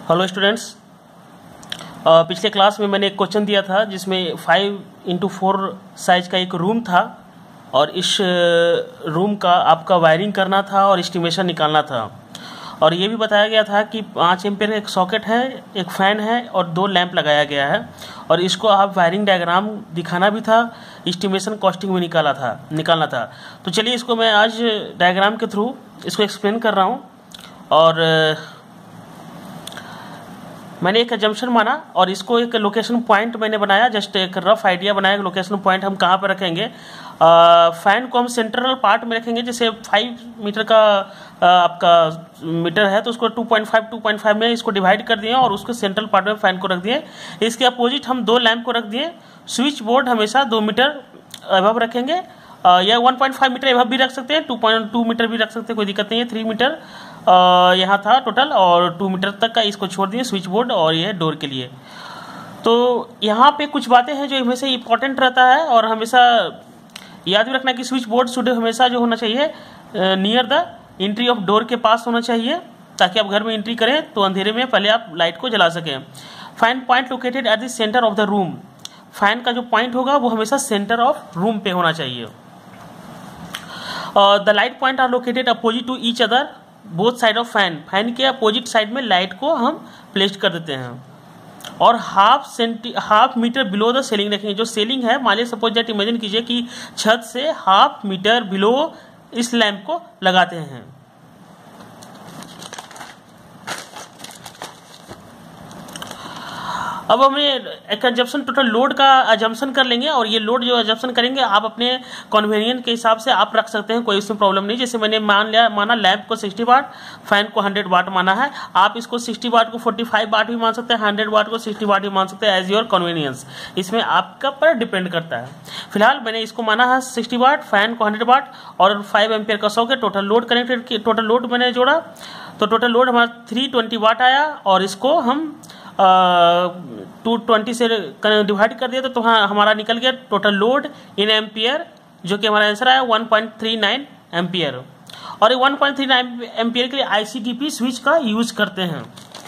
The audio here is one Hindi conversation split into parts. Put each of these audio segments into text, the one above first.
हेलो स्टूडेंट्स, पिछले क्लास में मैंने एक क्वेश्चन दिया था जिसमें 5x4 साइज का एक रूम था और इस रूम का आपका वायरिंग करना था और एस्टिमेशन निकालना था। और ये भी बताया गया था कि 5 एम्पियर एक सॉकेट है, एक फ़ैन है और 2 लैंप लगाया गया है और इसको आप वायरिंग डायग्राम दिखाना भी था, एस्टिमेशन कॉस्टिंग भी निकालना था। तो चलिए इसको मैं आज डायग्राम के थ्रू इसको एक्सप्लेन कर रहा हूँ। और मैंने एक एजम्पशन माना और इसको एक लोकेशन पॉइंट मैंने बनाया, जस्ट एक रफ आइडिया बनाया कि लोकेशन पॉइंट हम कहाँ पर रखेंगे। फैन को हम सेंट्रल पार्ट में रखेंगे, जैसे 5 मीटर का आपका मीटर है तो उसको 2.5 में इसको डिवाइड कर दिए और उसको सेंट्रल पार्ट में फैन को रख दिए। इसके अपोजिट हम 2 लैंप को रख दिए। स्विच बोर्ड हमेशा 2 मीटर अबव रखेंगे या 1.5 मीटर अबव भी रख सकते हैं, 2.2 मीटर भी रख सकते हैं, कोई दिक्कत नहीं है। 3 मीटर यहाँ था टोटल और 2 मीटर तक का इसको छोड़ दिए स्विच बोर्ड और ये डोर के लिए। तो यहाँ पे कुछ बातें हैं जो हमेशा इंपॉर्टेंट रहता है और हमेशा याद भी रखना कि स्विच बोर्ड शुड हमेशा जो होना चाहिए near the entry of door के पास होना चाहिए, ताकि आप घर में एंट्री करें तो अंधेरे में पहले आप लाइट को जला सकें। Fan point located at the center of the room, fan का जो पॉइंट होगा वो हमेशा सेंटर ऑफ रूम पे होना चाहिए। The light point are located opposite to each other both side of fan, fan के अपोजिट साइड में लाइट को हम प्लेस कर देते हैं। और half metre below the ceiling रखेंगे। जो सेलिंग है, मान लीजिए सपोज दैट इमेजिन कीजिए कि छत से हाफ मीटर बिलो इस लैंप को लगाते हैं। अब हमें एक एजम्पशन टोटल लोड का एजम्पशन कर लेंगे और ये लोड जो एजम्पशन करेंगे आप अपने कन्वीनियंट के हिसाब से आप रख सकते हैं, कोई इसमें प्रॉब्लम नहीं। जैसे मैंने माना लैंप को 60 वाट, फैन को 100 वाट माना है, आप इसको 60 वाट को 45 वाट भी मान सकते हैं, 100 वाट को 60 वाट भी मान सकते हैं, एज योर कन्वीनियंस। इसमें आपका पर डिपेंड करता है। फिलहाल मैंने इसको माना है 60 वाट, फैन को 100 वाट और 5 एम्पियर का socket. Total load connected, total load मैंने जोड़ा तो टोटल लोड हमारा 320 वाट आया और इसको हम 220 से डिवाइड कर दिया तो हमारा निकल गया टोटल लोड इन एम्पियर, जो कि हमारा आंसर आया 1.39 एम्पियर। और ये 1.39 एम्पियर के लिए ICTP स्विच का यूज करते हैं।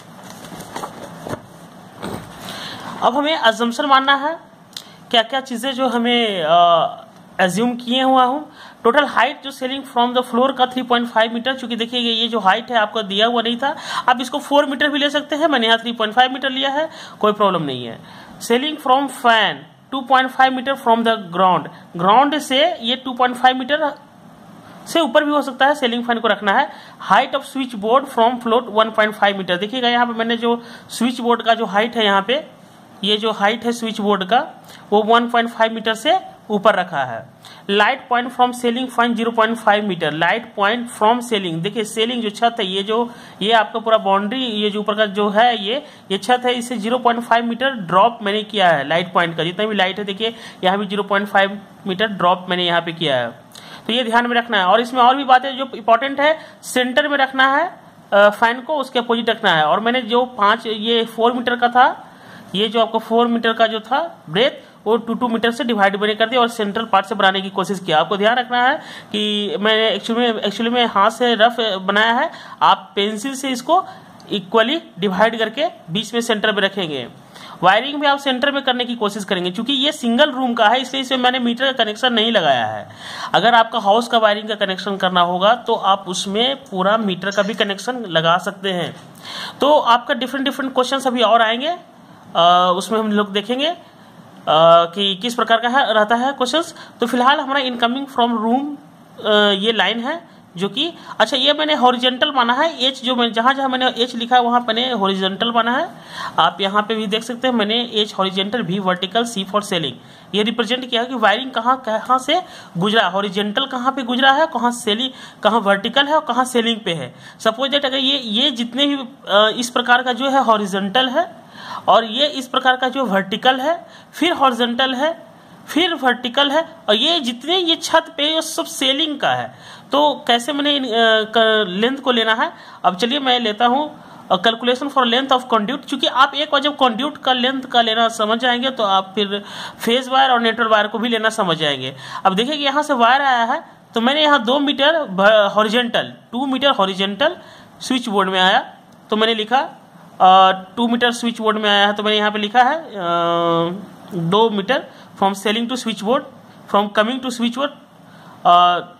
अब हमें अजम्पशन मानना है, क्या क्या चीजें जो हमें एज्यूम किए हुआ हूँ। टोटल हाइट जो सेलिंग फ्रॉम द फ्लोर का 3.5 मीटर, चूंकि देखिए ये जो हाइट है आपको दिया हुआ नहीं था, आप इसको 4 मीटर भी ले सकते हैं, मैंने यहाँ 3.5 मीटर लिया है, कोई प्रॉब्लम नहीं है। Ceiling from fan 2.5 metre from the ground, ground से ये 2.5 मीटर से ऊपर भी हो सकता है, सेलिंग फैन को रखना है। Height of switch board from floor 1.5 metre, देखिएगा यहाँ पे मैंने जो स्विच बोर्ड का जो हाइट है, यहाँ पे ये जो हाइट है स्विच बोर्ड का वो 1.5 मीटर से ऊपर रखा है। Light point from ceiling fan 0.5 metre, light point from ceiling, देखिए सेलिंग जो छत है, ये आपका पूरा बाउंड्री, ये जो ऊपर का जो है ये छत है, इसे 0.5 मीटर ड्रॉप मैंने किया है लाइट पॉइंट का। जितना भी लाइट है देखिए यहाँ भी 0.5 मीटर ड्रॉप मैंने यहाँ पे किया है, तो ये ध्यान में रखना है। और इसमें और भी बातें जो इंपॉर्टेंट है, सेंटर में रखना है फैन को, उसके अपोजिट रखना है। और मैंने जो 4 मीटर का था, ये जो आपको 4 मीटर का जो था ब्रेथ, वो 2 मीटर से डिवाइड मैंने कर दिया और सेंट्रल पार्ट से बनाने की कोशिश किया। आपको ध्यान रखना है कि मैंने एक्चुअली में हाथ से रफ बनाया है, आप पेंसिल से इसको इक्वली डिवाइड करके बीच में सेंटर में रखेंगे। वायरिंग भी आप सेंटर में करने की कोशिश करेंगे, क्योंकि ये सिंगल रूम का है इसलिए इसमें मैंने मीटर का कनेक्शन नहीं लगाया है। अगर आपका हाउस का वायरिंग का कनेक्शन करना होगा तो आप उसमें पूरा मीटर का भी कनेक्शन लगा सकते हैं। तो आपका डिफरेंट क्वेश्चन अभी और आएंगे, उसमें हम लोग देखेंगे कि किस प्रकार का रहता है क्वेश्चंस। तो फिलहाल हमारा इनकमिंग फ्रॉम रूम ये लाइन है जो कि, अच्छा ये मैंने हॉरिजेंटल माना है, एच जो मैं जहाँ मैंने एच लिखा है वहाँ मैंने हॉरिजेंटल माना है। आप यहाँ पे भी देख सकते हैं मैंने एच हॉरिजेंटल, भी वर्टिकल, सी फॉर सेलिंग, ये रिप्रेजेंट किया है कि वायरिंग कहाँ से गुजरा, हॉरिजेंटल कहाँ पे गुजरा है, कहाँ सेलिंग, कहाँ वर्टिकल है और कहाँ सेलिंग पे है। सपोज दैट अगर ये जितने भी इस प्रकार का जो है हॉरिजेंटल है और ये इस प्रकार का जो वर्टिकल है, फिर हॉरिजॉन्टल है, फिर वर्टिकल है, और ये जितने ये छत पे ये सब सेलिंग का है। तो कैसे मैंने लेंथ को लेना है, अब चलिए मैं लेता हूँ calculation for length of conduit. चूंकि आप एक बार जब कंड्यूट का लेंथ का लेना समझ जाएंगे तो आप फिर फेज वायर और नेटवर्क वायर को भी लेना समझ जाएंगे। अब देखिए कि यहाँ से वायर आया है तो मैंने यहाँ 2 metre horizontal, 2 metre horizontal switch board में आया, तो मैंने लिखा 2 मीटर स्विच बोर्ड में आया है, तो मैंने यहाँ पे लिखा है 2 metre from ceiling to switch board, from coming to switch board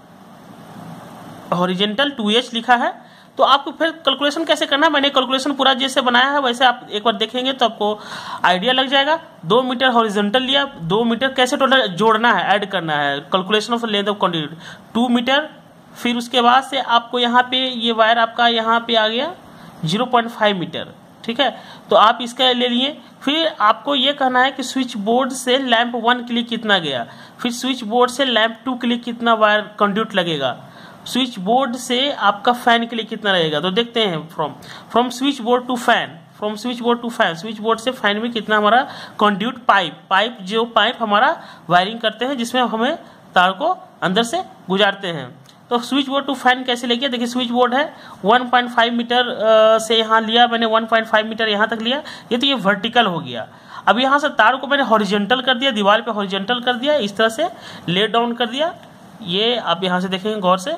horizontal 2H लिखा है। तो आपको फिर कैलकुलेशन कैसे करना है, मैंने कैलकुलेशन पूरा जैसे बनाया है वैसे आप एक बार देखेंगे तो आपको आइडिया लग जाएगा। 2 मीटर हॉरिजेंटल लिया, 2 मीटर कैसे टोटल जोड़ना है, ऐड करना है, calculation of length of conductor 2 metre. फिर उसके बाद से आपको यहाँ पे ये वायर आपका यहाँ पे आ गया 0.5 मीटर, ठीक है। तो आप इसका ले लिए। फिर आपको ये कहना है कि स्विच बोर्ड से लैंप 1 के लिए कितना गया, फिर स्विच बोर्ड से लैंप 2 के लिए कितना वायर कंड्यूट लगेगा, स्विच बोर्ड से आपका फैन के लिए कितना रहेगा। तो देखते हैं from switch board to fan, from switch board to fan, switch board से फैन में कितना हमारा कंड्यूट पाइप जो पाइप हमारा वायरिंग करते हैं जिसमें हमें तार को अंदर से गुजारते हैं। तो स्विच बोर्ड टू फैन कैसे लेके, देखिए स्विच बोर्ड है 1.5 मीटर से यहाँ लिया मैंने, 1.5 मीटर यहाँ तक लिया, ये तो ये वर्टिकल हो गया। अब यहाँ से तार को मैंने हॉरिजॉन्टल कर दिया, दीवार पे हॉरिजॉन्टल कर दिया, इस तरह से ले डाउन कर दिया। ये आप यहाँ से देखेंगे गौर से,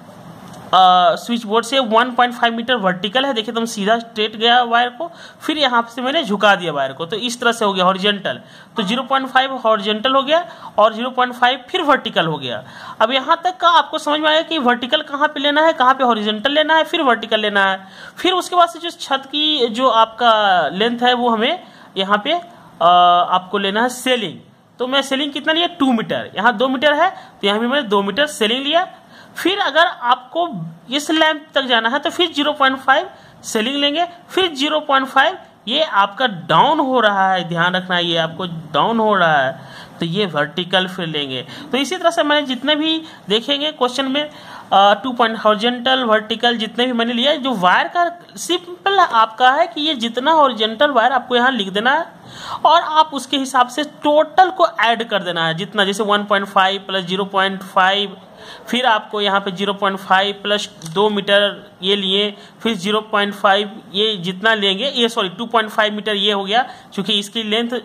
स्विच बोर्ड से 1.5 मीटर वर्टिकल है, देखिए तुम सीधा स्ट्रेट गया वायर को, फिर यहाँ से मैंने झुका दिया वायर को, तो इस तरह से हो गया हॉरिजॉन्टल। तो 0.5 हॉरिजॉन्टल हो गया और 0.5 फिर वर्टिकल हो गया। अब यहाँ तक का आपको समझ में आया कि वर्टिकल कहाँ पे लेना है, कहाँ पे हॉरिजॉन्टल लेना है, फिर वर्टिकल लेना है। फिर उसके बाद से जो छत की जो आपका लेंथ है वो हमें यहाँ पे आपको लेना है सेलिंग। तो मैं सेलिंग कितना लिया 2 मीटर, यहाँ 2 मीटर है तो यहाँ भी मैंने 2 मीटर सेलिंग लिया। फिर अगर आपको इस लैंप तक जाना है तो फिर 0.5 सेलिंग लेंगे, फिर 0.5 ये आपका डाउन हो रहा है, ध्यान रखना है ये आपको डाउन हो रहा है, तो ये वर्टिकल फिर लेंगे। तो इसी तरह से मैंने जितने भी देखेंगे क्वेश्चन में 2 पॉइंट हॉरिजॉन्टल वर्टिकल जितने भी मैंने लिया, जो वायर का सिंपल आपका है कि ये जितना हॉरिजॉन्टल वायर आपको यहाँ लिख देना है और आप उसके हिसाब से टोटल को ऐड कर देना है जितना, जैसे 1.5 प्लस 0.5, फिर आपको यहाँ पे 0.5 प्लस 2 मीटर ये लिए, फिर 0.5 ये जितना लेंगे, ये सॉरी 2.5 मीटर ये हो गया, क्योंकि इसकी लेंथ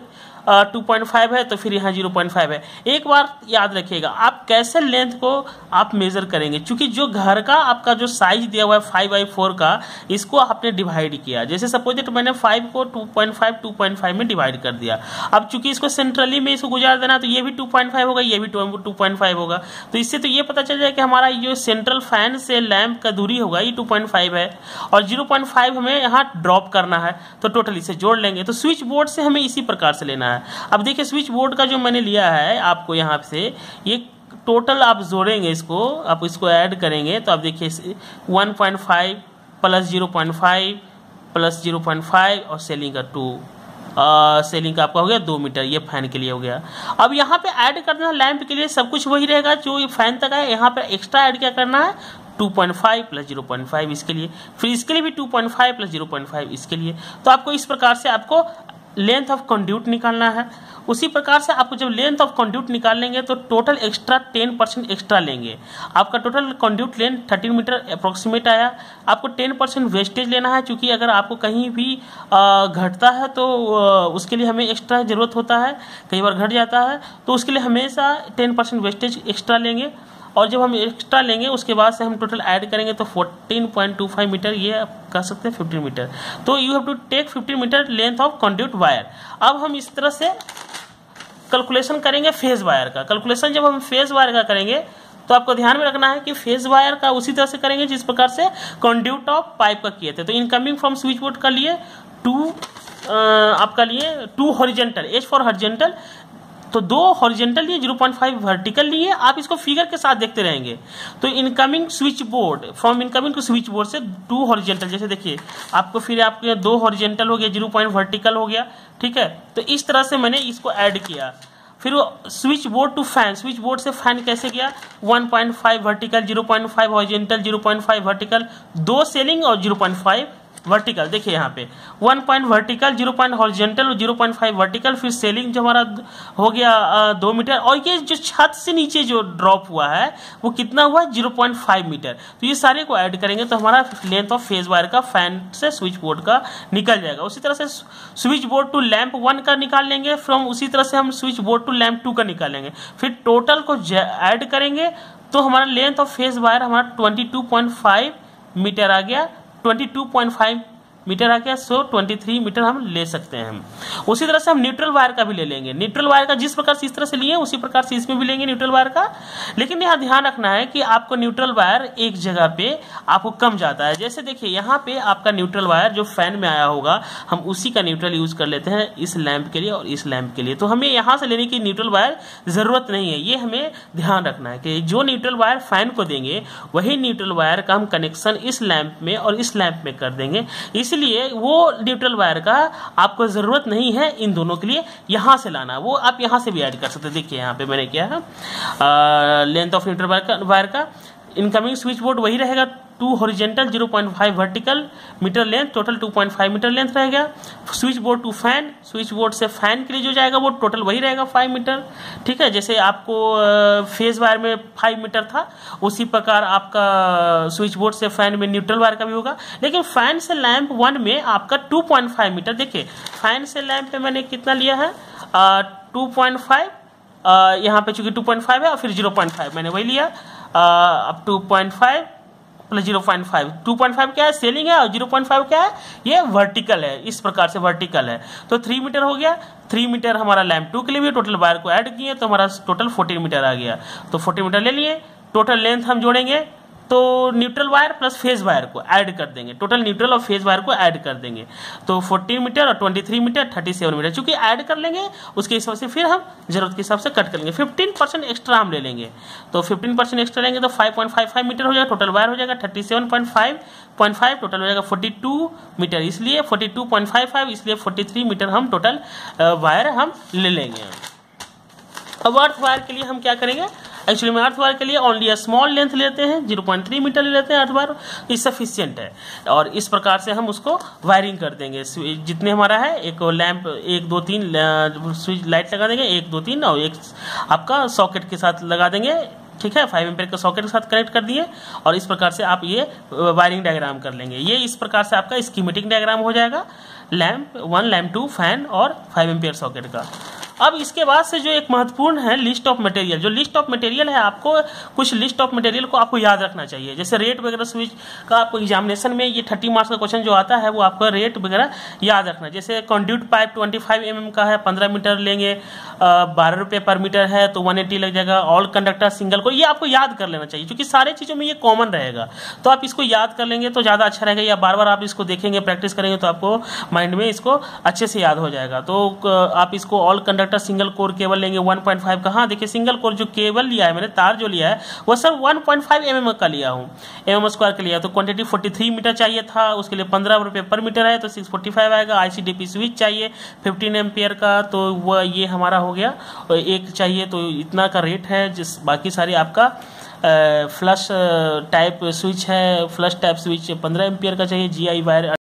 2.5 है तो फिर यहाँ 0.5 है। एक बार याद रखिएगा आप कैसे लेंथ को आप मेजर करेंगे, क्योंकि जो घर का आपका जो साइज दिया हुआ है 5/4 का, इसको आपने डिवाइड किया। जैसे सपोज दैट मैंने 5 को 2.5 में डिवाइड कर दिया। अब चूंकि इसको सेंट्रली में इसको गुजार देना तो ये भी 2.5 होगा, ये भी 2.5 होगा। तो इससे तो ये पता चल जाए कि हमारा जो सेंट्रल फैन से लैंप का दूरी होगा ये 2.5 है और 0.5 हमें यहाँ ड्रॉप करना है, तो टोटल इसे जोड़ लेंगे। तो स्विच बोर्ड से हमें इसी प्रकार से लेना है। अब देखिए स्विच बोर्ड का जो मैंने लिया है आपको यहाँ से, ये टोटल आप जोड़ेंगे इसको, आप इसको ऐड करेंगे तो आप देखिए 1.5 प्लस 0.5 प्लस 0.5 और सेलिंग का 2, सेलिंग का आपका हो गया 2 मीटर, ये फैन के लिए हो गया। अब यहाँ पे ऐड करना है लैंप के लिए सब कुछ वही रहेगा जो ये फैन तक है, यहाँ पे एक्स्ट्रा ऐड क्या करना है 2.5 प्लस 0.5 इसके लिए, फिर इसके लिए भी 2.5 प्लस 0.5 इसके लिए। तो आपको इस प्रकार से आपको लेंथ ऑफ कंड्यूट निकालना है। उसी प्रकार से आपको जब लेंथ ऑफ कंड्यूट निकाल लेंगे तो टोटल एक्स्ट्रा 10% एक्स्ट्रा लेंगे। आपका total conduit length 13 metre approximate आया। आपको 10% वेस्टेज लेना है, क्योंकि अगर आपको कहीं भी घटता है तो उसके लिए हमें एक्स्ट्रा ज़रूरत होता है, कई बार घट जाता है तो उसके लिए हमेशा 10% वेस्टेज एक्स्ट्रा लेंगे। और जब हम एक्स्ट्रा लेंगे उसके बाद से हम टोटल ऐड करेंगे तो 14.25 मीटर, ये आप कह सकते हैं 15 मीटर। तो you have to take 15 metre length of conduit wire. अब हम इस तरह से कैलकुलेशन करेंगे फेज वायर का। कैलकुलेशन जब हम फेज वायर का करेंगे तो आपको ध्यान में रखना है कि फेज वायर का उसी तरह से करेंगे जिस प्रकार से कंड्यूट ऑफ पाइप का किए थे। तो इनकमिंग फ्रॉम स्विच बोर्ड का लिए 2 आपका लिए 2 हॉरिजॉन्टल, एच फॉर हॉरिजॉन्टल, तो 2 हॉरिजॉन्टल लिए 0.5 वर्टिकल लिए। आप इसको फिगर के साथ देखते रहेंगे। तो incoming switch board, from incoming to switch board से 2 हॉरिजॉन्टल, जैसे देखिए आपको फिर आपके 2 हॉरिजॉन्टल हो गया, 0. वर्टिकल हो गया, ठीक है। तो इस तरह से मैंने इसको ऐड किया। फिर switch board to fan, switch board से फैन कैसे किया 1.5 वर्टिकल, 0.5 हॉरिजॉन्टल, 0.5 वर्टिकल, 2 सेलिंग और 0.5 वर्टिकल। देखिए यहाँ पे 1 पॉइंट वर्टिकल, 0 पॉइंट हॉरिजॉन्टल और 0.5 वर्टिकल, फिर सेलिंग जो हमारा हो गया 2 मीटर। और ये जो छत से नीचे जो ड्रॉप हुआ है वो कितना हुआ 0.5 मीटर। तो ये सारे को ऐड करेंगे तो हमारा लेंथ ऑफ फेज वायर का फैन से स्विच बोर्ड का निकल जाएगा। उसी तरह से स्विच बोर्ड टू लैंप 1 का निकाल लेंगे, फ्रॉम उसी तरह से हम स्विच बोर्ड टू लैंप 2 का निकालेंगे। फिर टोटल को ऐड करेंगे तो हमारा लेंथ ऑफ फेज वायर हमारा 22.5 मीटर आ गया। 22.5 मीटर आ गया, सो 23 मीटर हम ले सकते हैं। उसी तरह से हम न्यूट्रल वायर का भी ले लेंगे। न्यूट्रल वायर का जिस प्रकार से इस तरह से लिए उसी प्रकार से इसमें भी लेंगे न्यूट्रल वायर का। लेकिन यहाँ ध्यान रखना है कि आपको न्यूट्रल वायर एक जगह पे आपको कम जाता है। जैसे देखिए यहाँ पे आपका न्यूट्रल वायर जो फैन में आया होगा, हम उसी का न्यूट्रल यूज कर लेते हैं इस लैंप के लिए और इस लैंप के लिए। तो हमें यहाँ से लेने की न्यूट्रल वायर जरूरत नहीं है। ये हमें ध्यान रखना है कि जो न्यूट्रल वायर फैन को देंगे वही न्यूट्रल वायर का हम कनेक्शन इस लैंप में और इस लैंप में कर देंगे। इसलिए वो न्यूट्रल वायर का आपको जरूरत नहीं है इन दोनों के लिए यहाँ से लाना, वो आप यहाँ से भी ऐड कर सकते हैं। देखिए यहाँ पे मैंने क्या है, लेंथ ऑफ न्यूट्रल वायर का इनकमिंग स्विच बोर्ड वही रहेगा 2 horizontal 0.5 vertical metre length, total 2.5 metre length रहेगा। Switch board to fan, switch board से फैन के लिए जो जाएगा वो टोटल वही रहेगा 5 मीटर। ठीक है, जैसे आपको फेज वायर में 5 मीटर था उसी प्रकार आपका स्विच बोर्ड से फैन में न्यूट्रल वायर का भी होगा। लेकिन फैन से लैंप 1 में आपका 2.5 मीटर। देखिए फैन से लैंप पे मैंने कितना लिया है 2.5, यहाँ पे चूंकि 2.5 है और फिर 0.5 मैंने वही लिया। अब 2.5 प्लस 0.5, 2.5 क्या है सेलिंग है और 0.5 क्या है ये वर्टिकल है, इस प्रकार से वर्टिकल है। तो 3 मीटर हो गया। 3 मीटर हमारा लैंप 2 के लिए भी टोटल वायर को ऐड किए तो हमारा टोटल 14 मीटर आ गया। तो 14 मीटर ले लिए। टोटल लेंथ हम जोड़ेंगे तो neutral wire plus phase wire को ऐड कर देंगे, टोटल न्यूट्रल और फेज वायर को ऐड कर देंगे। तो 14 मीटर और 23 मीटर 37 मीटर, चूंकि ऐड कर लेंगे उसके हिसाब से फिर हम जरूरत के हिसाब से कट कर लेंगे। 15% एक्स्ट्रा हम ले लेंगे, तो 15% एक्स्ट्रा लेंगे तो 5.55 मीटर हो जाएगा। टोटल वायर हो जाएगा 37.5, टोटल हो जाएगा 42 मीटर, इसलिए 42.55, इसलिए 43 मीटर हम टोटल वायर हम ले लेंगे। अब अर्थ वायर के लिए हम क्या करेंगे, एक्चुअली में अर्थ वायर के लिए ओनली अ स्मॉल लेंथ लेते हैं, 0.3 मीटर ले लेते हैं अर्थ वायर, ये सफिशिएंट है। और इस प्रकार से हम उसको वायरिंग कर देंगे। जितने हमारा है एक लैंप 1 2 3 स्विच लाइट लगा देंगे, 1 2 3 और एक आपका सॉकेट के साथ लगा देंगे। ठीक है, 5 एम्पीयर का सॉकेट के साथ कनेक्ट कर दिए और इस प्रकार से आप ये वायरिंग डायग्राम कर लेंगे। ये इस प्रकार से आपका स्कीमेटिक डायग्राम हो जाएगा लैंप 1, लैंप 2, फैन और 5 एम्पीयर सॉकेट का। अब इसके बाद से जो एक महत्वपूर्ण है लिस्ट ऑफ मटेरियल। जो लिस्ट ऑफ मटेरियल है, आपको कुछ लिस्ट ऑफ मटेरियल को आपको याद रखना चाहिए। जैसे रेट वगैरह स्विच का आपको एग्जामिनेशन में ये 30 मार्क्स का क्वेश्चन जो आता है वो आपको रेट वगैरह याद रखना। जैसे कंड्यूट पाइप 25 mm का है, 15 मीटर लेंगे, 12 रुपये पर मीटर है तो 180 लग जाएगा। ऑल कंडक्टर सिंगल को, ये आपको याद कर लेना चाहिए क्योंकि सारे चीज़ों में ये कॉमन रहेगा। तो आप इसको याद कर लेंगे तो ज़्यादा अच्छा रहेगा, या बार बार आप इसको देखेंगे प्रैक्टिस करेंगे तो आपको माइंड में इसको अच्छे से याद हो जाएगा। तो आप इसको all conductor single core cable लेंगे 1.5 का। हाँ देखिए सिंगल कोर जो केबल लिया है मैंने, तार जो लिया है वो सर 1.5 mm का लिया हूँ, mm स्क्वायर का लिया। तो क्वांटिटी 43 मीटर चाहिए था, उसके लिए 15 रुपये पर मीटर है तो 645 आएगा। ICDP स्विच चाहिए 15 एम्पियर का, तो वह ये हमारा हो गया। और एक चाहिए तो इतना का रेट है। जिस बाकी सारी आपका फ्लश टाइप स्विच है, फ्लश टाइप स्विच 15 एम्पियर का चाहिए। GI wire